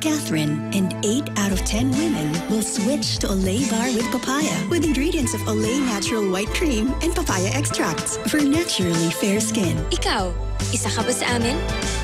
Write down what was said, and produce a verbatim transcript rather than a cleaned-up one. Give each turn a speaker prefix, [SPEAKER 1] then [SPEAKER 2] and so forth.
[SPEAKER 1] Catherine, and eight out of ten women will switch to Olay Bar with Papaya with ingredients of Olay Natural White Cream and Papaya Extracts for naturally fair skin.
[SPEAKER 2] Ikaw, isa ka ba sa amin?